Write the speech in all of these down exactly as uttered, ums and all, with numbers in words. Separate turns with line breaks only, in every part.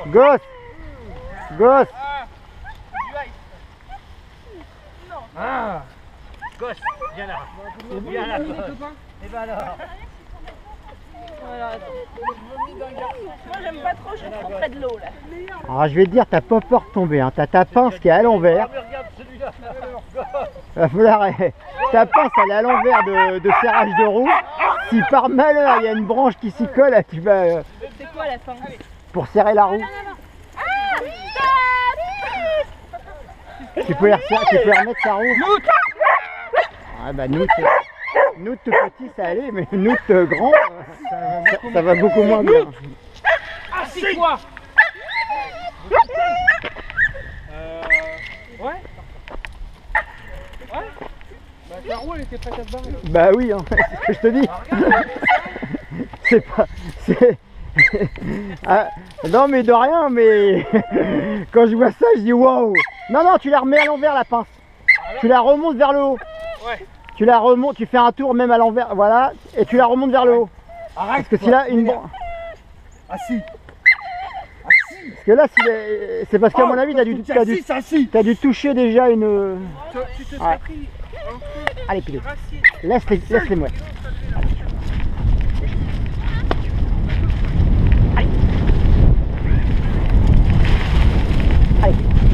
Gosse. Gosse.
Ah. Gosse, viens là. Viens là, gosse. Et ben alors.
Voilà. Moi j'aime pas trop, je suis trop près de l'eau là.
Alors je vais te dire, t'as pas peur de tomber, hein. T'as ta pince qui est à l'envers.
Ah, mais regarde celui-là.
Va falloir, ta pince elle est à l'envers de, de serrage de roue. Si par malheur il y a une branche qui s'y colle, tu vas euh,
C'est quoi la fin?
pour serrer la roue. Tu peux, resserrer, tu peux remettre sa roue. Ah bah nous, nous tout petit ça allait, mais nous euh, grand, ça, ça, ça va beaucoup moins bien.
Ah, c'est quoi? Euh... Ouais. Ouais. Bah ta roue elle était prête à se barrer.
Bah oui, hein, c'est ce que je te dis. C'est pas... c'est... Ah, non mais de rien, mais quand je vois ça je dis waouh. Non non, tu la remets à l'envers la pince. Tu la remontes vers le haut.
Ouais.
Tu la remontes, tu fais un tour même à l'envers, voilà, et tu la remontes vers le haut.
Arrête.
Parce que si là une branche...
Assis.
Parce que là c'est parce qu'à mon avis t'as dû, t'as dû, t'as dû toucher déjà une...
Tu te
Ouais.
serais pris un coup
Allez Pilou,
racine.
laisse les, laisse les mouettes. Allez. Allez.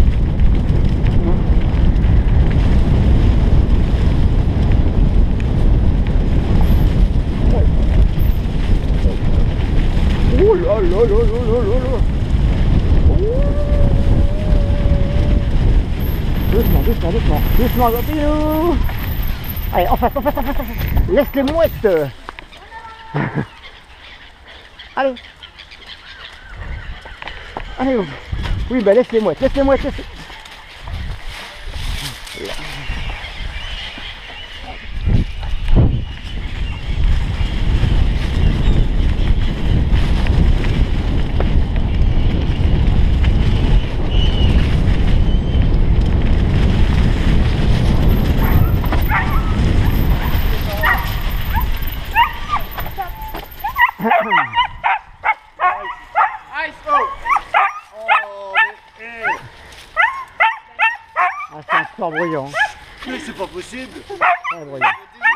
Oh là là là là là là là. Doucement, doucement, doucement, doucement, Pilou. Allez, en face, en face, en face, en face. Laisse les mouettes. Allez. Allez, oui, bah laisse les mouettes, laisse les mouettes, laisse les...
Ice, oh.
Ah, c'est un sport bruyant.
Mais c'est pas possible.
Très bruyant.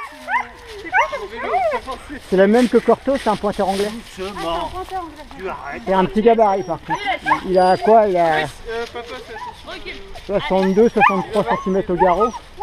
C'est le même que Corto, c'est un pointeur anglais.
Doucement. Tu arrêtes.
C'est un petit gabarit par contre. Il a quoi? Il a
Euh, papa, c'est attention.
soixante-deux soixante-trois centimètres au garrot.